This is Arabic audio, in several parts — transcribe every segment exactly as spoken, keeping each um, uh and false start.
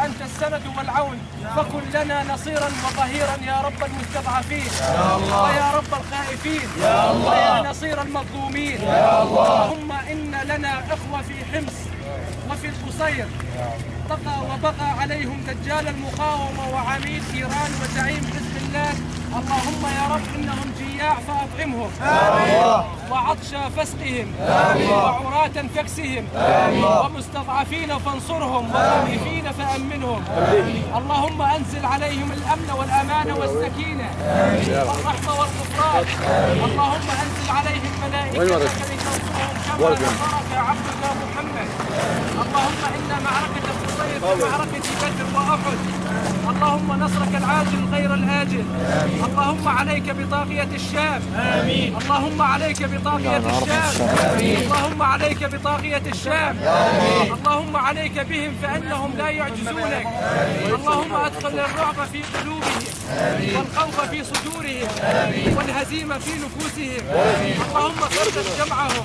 وأنت السند والعون، فكن لنا نصيرا وظهيرا يا رب المستضعفين يا الله، ويا رب الخائفين يا الله، ويا نصير المظلومين يا الله. اللهم إن لنا إخوة في حمص وفي القصير طغى وبغى عليهم دجال المقاومة وعميد إيران وزعيم حزب الله، اللهم يا رب إنهم جياع فأطعمهم آمين. وعطشى فاسقهم آمين. وعراة فاكسهم آمين. ومستضعفين فانصرهم وضعيفين فأمنهم آمين. اللهم أنزل عليهم الأمن والأمان والسكينة والرحمة والغفران، اللهم أنزل عليهم ملائكتك لتنصرهم كما نصرك عبدك محمد. اللهم إن معركة القصير كمعركة بدر وأحد، اللهم نصرك العاجل غير الآجل. اللهم عليك بطاغية الشام آمين. اللهم عليك بطاغية الشام آمين. اللهم عليك بطاغية الشام آمين. اللهم عليك بهم فإنهم لا يعجزونك. اللهم أدخل الرعب في قلوبهم والخوف في صدورهم والهزيمة في نفوسهم. اللهم فرق جمعهم،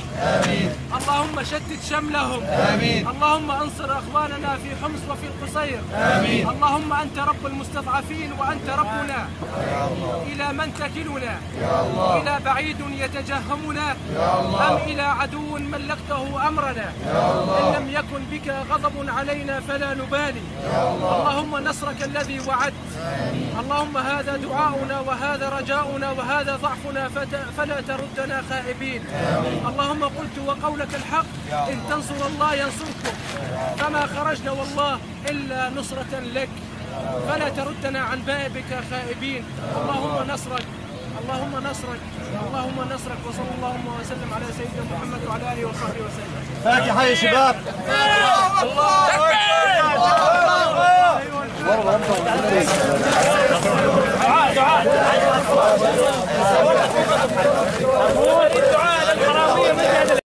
اللهم شتت شملهم، اللهم انصر اخواننا في حمص وفي القصير. اللهم انت رب المستضعفين وانت ربنا، الى من تكلنا؟ الى بعيد يتجهمنا ام الى عدو ملكته امرنا؟ ان لم يكن بك غضب علينا فلا نبالي. اللهم نصرك الذي وعدت. اللهم هذا دعاؤنا وهذا رجاؤنا وهذا ضعفنا فلا تردنا خائبين. اللهم قلت وقولك الحق، إن تنصر الله ينصركم، فما خرجنا والله إلا نصرة لك، فلا تردنا عن بابك خائبين. اللهم نصرك، اللهم نصرك، اللهم نصرك. وصلى اللهم وسلم على سيدنا محمد وعلى آله وصحبه وسلم. فاتحة يا شباب. الله أكبر.